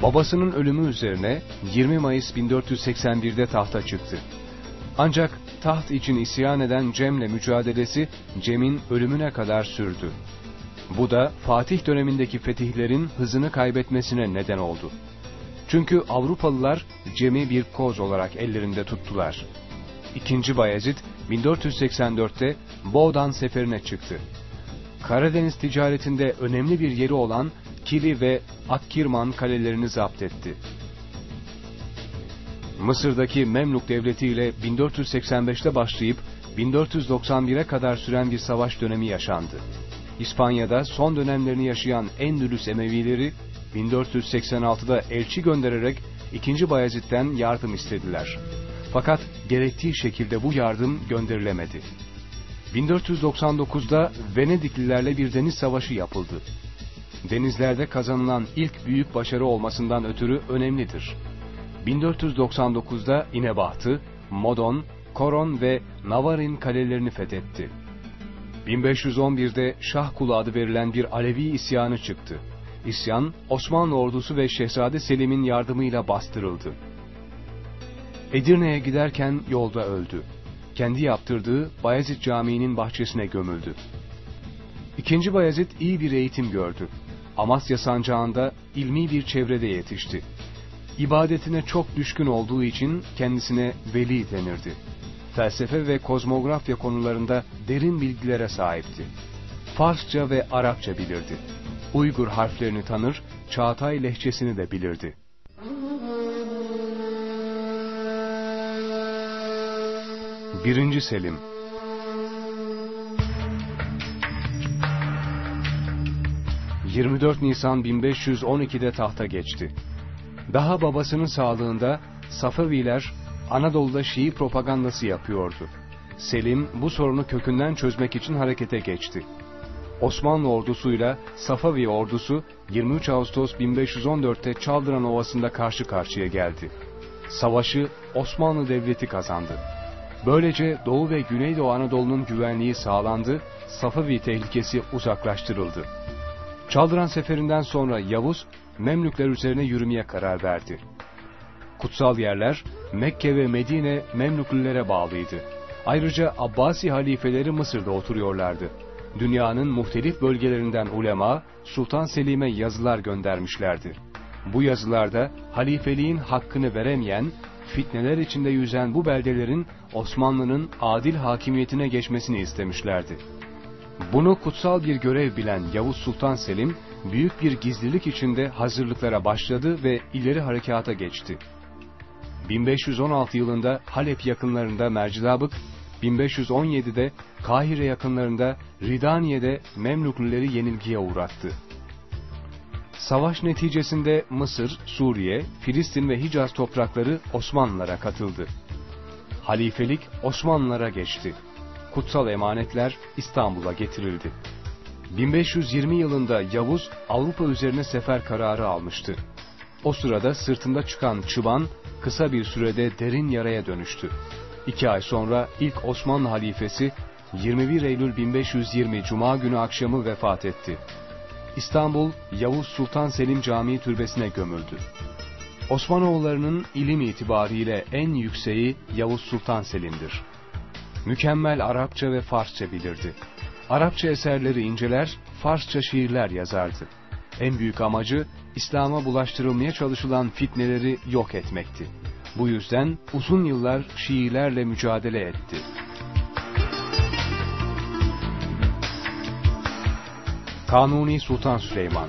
Babasının ölümü üzerine 20 Mayıs 1481'de tahta çıktı. Ancak taht için isyan eden Cem'le mücadelesi Cem'in ölümüne kadar sürdü. Bu da Fatih dönemindeki fetihlerin hızını kaybetmesine neden oldu. Çünkü Avrupalılar Cem'i bir koz olarak ellerinde tuttular. II. Bayezid 1484'te Boğdan seferine çıktı. Karadeniz ticaretinde önemli bir yeri olan Kili ve Akkirman kalelerini zapt etti. Mısır'daki Memluk Devleti ile 1485'te başlayıp 1491'e kadar süren bir savaş dönemi yaşandı. İspanya'da son dönemlerini yaşayan Endülüs Emevileri 1486'da elçi göndererek II. Bayezid'den yardım istediler. Fakat gerektiği şekilde bu yardım gönderilemedi. 1499'da Venediklilerle bir deniz savaşı yapıldı. Denizlerde kazanılan ilk büyük başarı olmasından ötürü önemlidir. 1499'da İnebahtı, Modon, Koron ve Navarin kalelerini fethetti. 1511'de Şahkulu adı verilen bir Alevi isyanı çıktı. İsyan, Osmanlı ordusu ve Şehzade Selim'in yardımıyla bastırıldı. Edirne'ye giderken yolda öldü. Kendi yaptırdığı Bayezid Camii'nin bahçesine gömüldü. II. Bayezid iyi bir eğitim gördü. Amasya sancağında ilmi bir çevrede yetişti. İbadetine çok düşkün olduğu için kendisine veli denirdi. Felsefe ve kozmografya konularında derin bilgilere sahipti. Farsça ve Arapça bilirdi. Uygur harflerini tanır, Çağatay lehçesini de bilirdi. I. Selim 24 Nisan 1512'de tahta geçti. Daha babasının sağlığında Safeviler Anadolu'da Şii propagandası yapıyordu. Selim bu sorunu kökünden çözmek için harekete geçti. Osmanlı ordusuyla Safevi ordusu 23 Ağustos 1514'te Çaldıran Ovası'nda karşı karşıya geldi. Savaşı Osmanlı Devleti kazandı. Böylece Doğu ve Güneydoğu Anadolu'nun güvenliği sağlandı, Safevi tehlikesi uzaklaştırıldı. Çaldıran Seferi'nden sonra Yavuz, Memlükler üzerine yürümeye karar verdi. Kutsal yerler, Mekke ve Medine Memlüklülere bağlıydı. Ayrıca Abbasi halifeleri Mısır'da oturuyorlardı. Dünyanın muhtelif bölgelerinden ulema, Sultan Selim'e yazılar göndermişlerdi. Bu yazılarda halifeliğin hakkını veremeyen, fitneler içinde yüzen bu beldelerin Osmanlı'nın adil hakimiyetine geçmesini istemişlerdi. Bunu kutsal bir görev bilen Yavuz Sultan Selim, büyük bir gizlilik içinde hazırlıklara başladı ve ileri harekata geçti. 1516 yılında Halep yakınlarında Mercidabık, 1517'de Kahire yakınlarında Ridaniye'de Memlüklüleri yenilgiye uğrattı. Savaş neticesinde Mısır, Suriye, Filistin ve Hicaz toprakları Osmanlılara katıldı. Halifelik Osmanlılara geçti. Kutsal emanetler İstanbul'a getirildi. 1520 yılında Yavuz Avrupa üzerine sefer kararı almıştı. O sırada sırtında çıkan çıban kısa bir sürede derin yaraya dönüştü. 2 ay sonra ilk Osmanlı halifesi 21 Eylül 1520 Cuma günü akşamı vefat etti. İstanbul Yavuz Sultan Selim Camii türbesine gömüldü. Osmanoğullarının ilim itibariyle en yükseği Yavuz Sultan Selim'dir. Mükemmel Arapça ve Farsça bilirdi. Arapça eserleri inceler, Farsça şiirler yazardı. En büyük amacı İslam'a bulaştırılmaya çalışılan fitneleri yok etmekti. Bu yüzden uzun yıllar Şiilerle mücadele etti. Kanuni Sultan Süleyman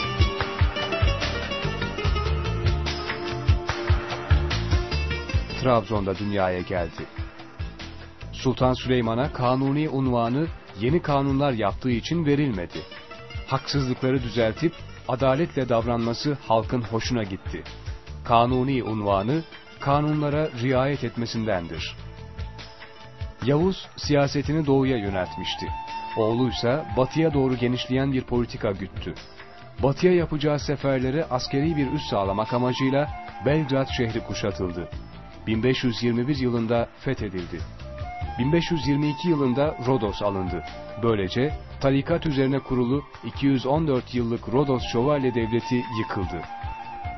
Trabzon'da dünyaya geldi. Sultan Süleyman'a Kanuni unvanı yeni kanunlar yaptığı için verilmedi. Haksızlıkları düzeltip adaletle davranması halkın hoşuna gitti. Kanuni unvanı kanunlara riayet etmesindendir. Yavuz siyasetini doğuya yöneltmişti. Oğluysa batıya doğru genişleyen bir politika güttü. Batıya yapacağı seferlere askeri bir üs sağlamak amacıyla Belgrad şehri kuşatıldı. 1521 yılında fethedildi. 1522 yılında Rodos alındı. Böylece tarikat üzerine kurulu 214 yıllık Rodos Şövalye Devleti yıkıldı.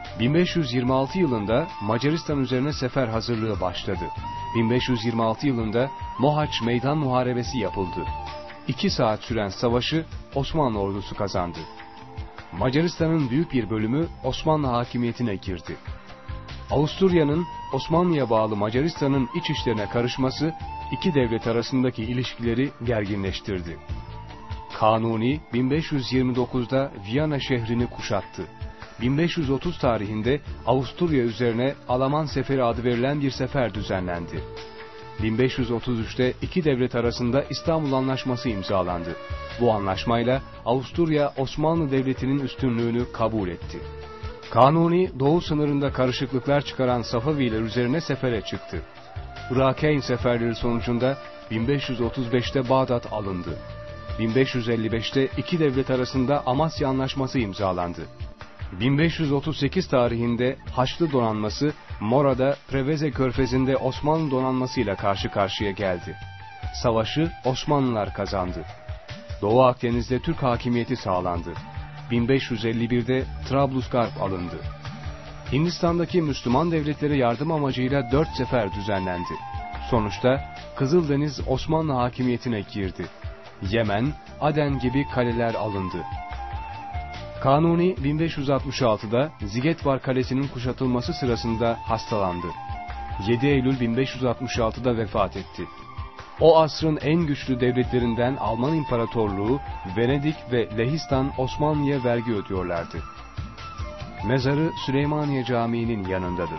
1526 yılında Macaristan üzerine sefer hazırlığı başladı. 1526 yılında Mohaç Meydan Muharebesi yapıldı. 2 saat süren savaşı Osmanlı ordusu kazandı. Macaristan'ın büyük bir bölümü Osmanlı hakimiyetine girdi. Avusturya'nın Osmanlı'ya bağlı Macaristan'ın iç işlerine karışması iki devlet arasındaki ilişkileri gerginleştirdi. Kanuni 1529'da Viyana şehrini kuşattı. 1530 tarihinde Avusturya üzerine Alaman Seferi adı verilen bir sefer düzenlendi. 1533'te iki devlet arasında İstanbul Anlaşması imzalandı. Bu anlaşmayla Avusturya Osmanlı Devleti'nin üstünlüğünü kabul etti. Kanuni doğu sınırında karışıklıklar çıkaran Safaviler üzerine sefere çıktı. Irak-Eyn seferleri sonucunda 1535'te Bağdat alındı. 1555'te iki devlet arasında Amasya Anlaşması imzalandı. 1538 tarihinde Haçlı donanması Mora'da Preveze Körfezi'nde Osmanlı donanmasıyla karşı karşıya geldi. Savaşı Osmanlılar kazandı. Doğu Akdeniz'de Türk hakimiyeti sağlandı. 1551'de Trablusgarp alındı. Hindistan'daki Müslüman devletlere yardım amacıyla 4 sefer düzenlendi. Sonuçta Kızıldeniz Osmanlı hakimiyetine girdi. Yemen, Aden gibi kaleler alındı. Kanuni 1566'da Zigetvar Kalesi'nin kuşatılması sırasında hastalandı. 7 Eylül 1566'da vefat etti. O asrın en güçlü devletlerinden Alman İmparatorluğu, Venedik ve Lehistan Osmanlı'ya vergi ödüyorlardı. Mezarı Süleymaniye Camii'nin yanındadır.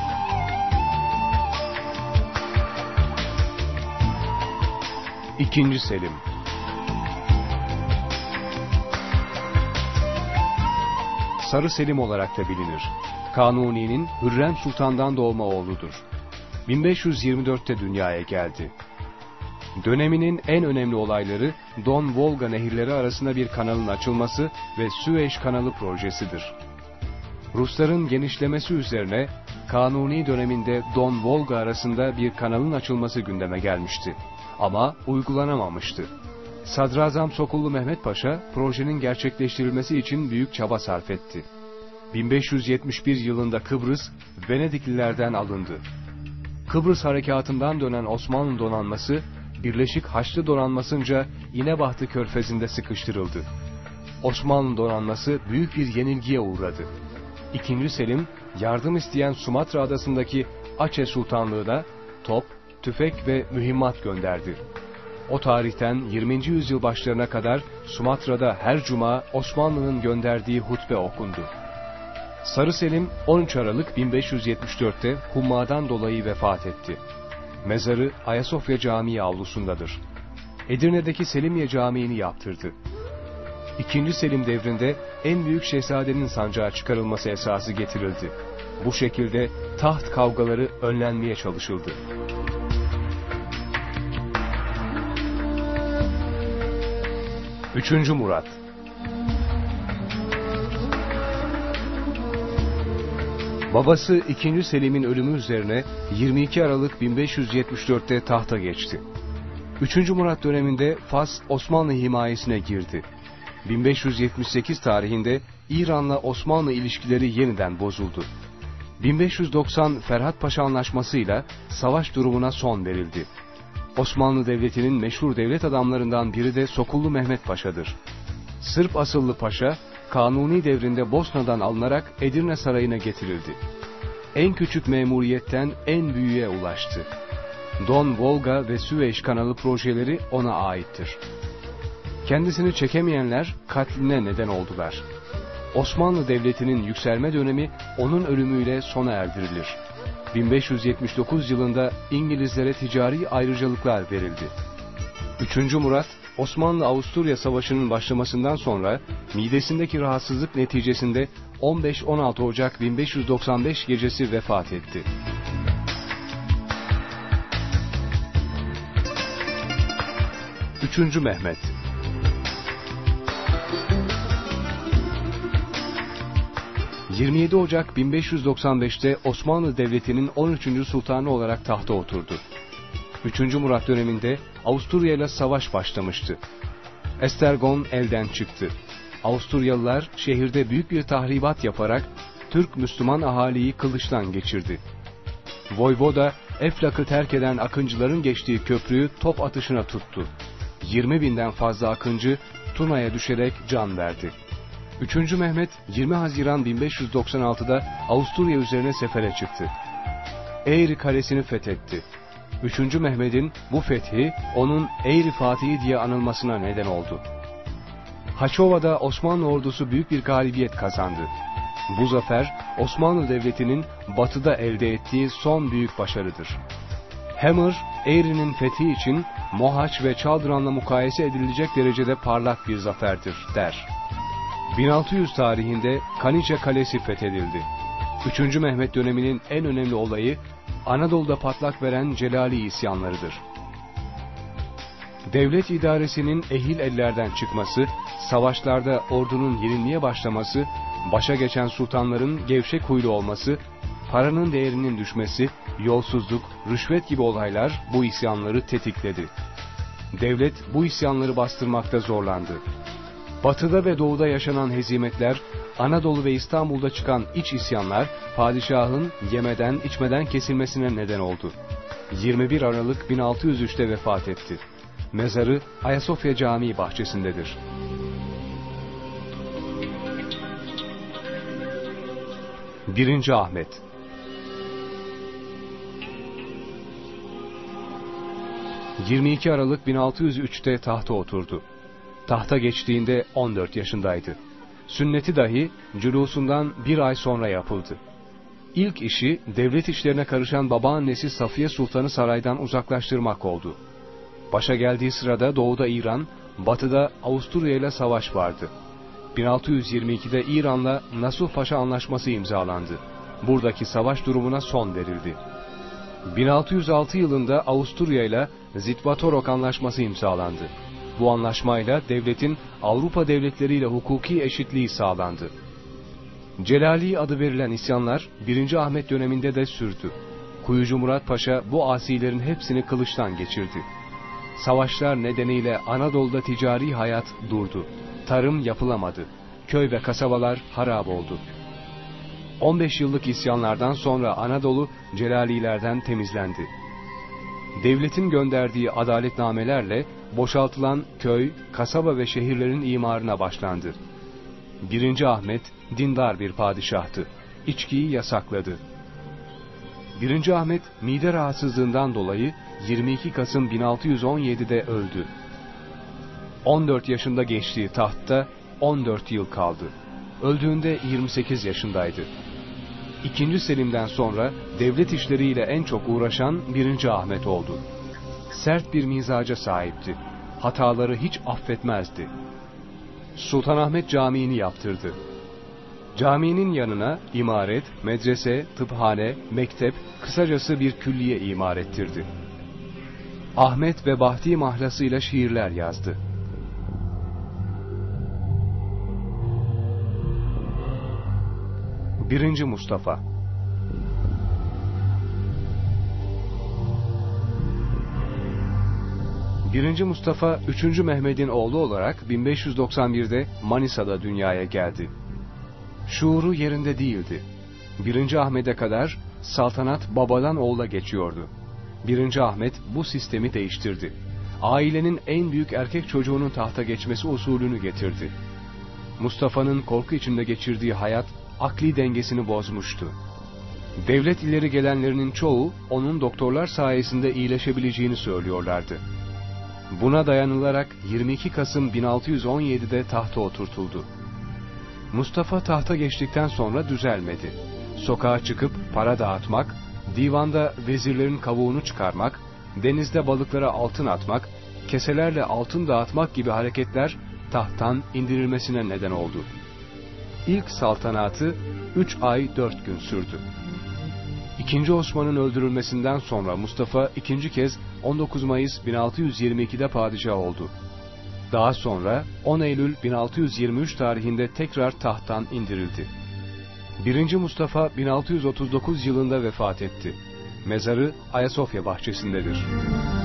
İkinci Selim. Sarı Selim olarak da bilinir. Kanuni'nin Hürrem Sultan'dan doğma oğludur. 1524'te dünyaya geldi. Döneminin en önemli olayları Don-Volga nehirleri arasında bir kanalın açılması ve Süveyş Kanalı projesidir. Rusların genişlemesi üzerine Kanuni döneminde Don-Volga arasında bir kanalın açılması gündeme gelmişti. Ama uygulanamamıştı. Sadrazam Sokullu Mehmet Paşa projenin gerçekleştirilmesi için büyük çaba sarf etti. 1571 yılında Kıbrıs Venediklilerden alındı. Kıbrıs harekatından dönen Osmanlı donanması Birleşik Haçlı donanmasınca İnebahtı Körfezi'nde sıkıştırıldı. Osmanlı donanması büyük bir yenilgiye uğradı. İkinci Selim yardım isteyen Sumatra adasındaki Aceh Sultanlığı'na top, tüfek ve mühimmat gönderdi. O tarihten 20. yüzyıl başlarına kadar Sumatra'da her cuma Osmanlı'nın gönderdiği hutbe okundu. Sarı Selim 13 Aralık 1574'te hummadan dolayı vefat etti. Mezarı Ayasofya Camii avlusundadır. Edirne'deki Selimiye Camii'ni yaptırdı. İkinci Selim devrinde en büyük şehzadenin sancağa çıkarılması esası getirildi. Bu şekilde taht kavgaları önlenmeye çalışıldı. Üçüncü Murat. Babası 2. Selim'in ölümü üzerine 22 Aralık 1574'te tahta geçti. 3. Murat döneminde Fas Osmanlı himayesine girdi. 1578 tarihinde İran'la Osmanlı ilişkileri yeniden bozuldu. 1590 Ferhat Paşa Anlaşması'yla savaş durumuna son verildi. Osmanlı Devleti'nin meşhur devlet adamlarından biri de Sokullu Mehmet Paşa'dır. Sırp asıllı paşa, Kanuni devrinde Bosna'dan alınarak Edirne Sarayı'na getirildi. En küçük memuriyetten en büyüğe ulaştı. Don, Volga ve Süveyş Kanalı projeleri ona aittir. Kendisini çekemeyenler katline neden oldular. Osmanlı Devleti'nin yükselme dönemi onun ölümüyle sona erdirilir. 1579 yılında İngilizlere ticari ayrıcalıklar verildi. 3. Murat, Osmanlı-Avusturya Savaşı'nın başlamasından sonra midesindeki rahatsızlık neticesinde 15-16 Ocak 1595 gecesi vefat etti. Üçüncü Mehmet. ...27 Ocak 1595'te Osmanlı Devleti'nin 13. Sultanı olarak tahta oturdu. 3. Murat döneminde Avusturya ile savaş başlamıştı. Esztergom elden çıktı. Avusturyalılar şehirde büyük bir tahribat yaparak Türk Müslüman ahaliyi kılıçtan geçirdi. Voyvoda Eflak'ı terk eden akıncıların geçtiği köprüyü top atışına tuttu. 20.000'den fazla akıncı Tuna'ya düşerek can verdi. 3. Mehmet 20 Haziran 1596'da Avusturya üzerine sefere çıktı. Eğri Kalesi'ni fethetti. 3. Mehmet'in bu fethi onun Eğri Fatihi diye anılmasına neden oldu. Haçova'da Osmanlı ordusu büyük bir galibiyet kazandı. Bu zafer Osmanlı Devleti'nin batıda elde ettiği son büyük başarıdır. Hammer, Eğri'nin fethi için Mohaç ve Çaldıran'la mukayese edilecek derecede parlak bir zaferdir der. 1600 tarihinde Kaniçe Kalesi fethedildi. 3. Mehmet döneminin en önemli olayı Anadolu'da patlak veren Celali isyanlarıdır. Devlet idaresinin ehil ellerden çıkması, savaşlarda ordunun yenilmeye başlaması, başa geçen sultanların gevşek huylu olması, paranın değerinin düşmesi, yolsuzluk, rüşvet gibi olaylar bu isyanları tetikledi. Devlet bu isyanları bastırmakta zorlandı. Batıda ve doğuda yaşanan hezimetler, Anadolu ve İstanbul'da çıkan iç isyanlar, padişahın yemeden içmeden kesilmesine neden oldu. 21 Aralık 1603'te vefat etti. Mezarı Ayasofya Camii bahçesindedir. Birinci Ahmet 22 Aralık 1603'te tahta oturdu. Tahta geçtiğinde 14 yaşındaydı. Sünneti dahi cülusundan bir ay sonra yapıldı. İlk işi devlet işlerine karışan babaannesi Safiye Sultan'ı saraydan uzaklaştırmak oldu. Başa geldiği sırada doğuda İran, batıda Avusturya ile savaş vardı. 1622'de İran'la Nasuh Paşa Anlaşması imzalandı. Buradaki savaş durumuna son verildi. 1606 yılında Avusturya ile Zitvatorok Anlaşması imzalandı. Bu anlaşmayla devletin Avrupa devletleriyle hukuki eşitliği sağlandı. Celali adı verilen isyanlar 1. Ahmet döneminde de sürdü. Kuyucu Murat Paşa bu asilerin hepsini kılıçtan geçirdi. Savaşlar nedeniyle Anadolu'da ticari hayat durdu. Tarım yapılamadı. Köy ve kasabalar harap oldu. 15 yıllık isyanlardan sonra Anadolu Celalilerden temizlendi. Devletin gönderdiği adaletnamelerle boşaltılan köy, kasaba ve şehirlerin imarına başlandı. 1. Ahmet dindar bir padişahtı. İçkiyi yasakladı. 1. Ahmet mide rahatsızlığından dolayı 22 Kasım 1617'de öldü. 14 yaşında geçtiği tahtta 14 yıl kaldı. Öldüğünde 28 yaşındaydı. 2. Selim'den sonra devlet işleriyle en çok uğraşan 1. Ahmet oldu. Sert bir mizaca sahipti. Hataları hiç affetmezdi. Sultanahmet Camii'ni yaptırdı. Caminin yanına imaret, medrese, tıphane, mektep, kısacası bir külliye imar ettirdi. Ahmet ve Bahti mahlasıyla şiirler yazdı. Birinci Mustafa 1. Mustafa 3. Mehmet'in oğlu olarak 1591'de Manisa'da dünyaya geldi. Şuuru yerinde değildi. 1. Ahmet'e kadar saltanat babadan oğula geçiyordu. 1. Ahmet bu sistemi değiştirdi. Ailenin en büyük erkek çocuğunun tahta geçmesi usulünü getirdi. Mustafa'nın korku içinde geçirdiği hayat akli dengesini bozmuştu. Devlet ileri gelenlerinin çoğu onun doktorlar sayesinde iyileşebileceğini söylüyorlardı. Buna dayanılarak 22 Kasım 1617'de tahta oturtuldu. Mustafa tahta geçtikten sonra düzelmedi. Sokağa çıkıp para dağıtmak, divanda vezirlerin kavuğunu çıkarmak, denizde balıklara altın atmak, keselerle altın dağıtmak gibi hareketler tahttan indirilmesine neden oldu. İlk saltanatı 3 ay 4 gün sürdü. 2. Osman'ın öldürülmesinden sonra Mustafa ikinci kez 19 Mayıs 1622'de padişah oldu. Daha sonra 10 Eylül 1623 tarihinde tekrar tahttan indirildi. 1. Mustafa 1639 yılında vefat etti. Mezarı Ayasofya bahçesindedir.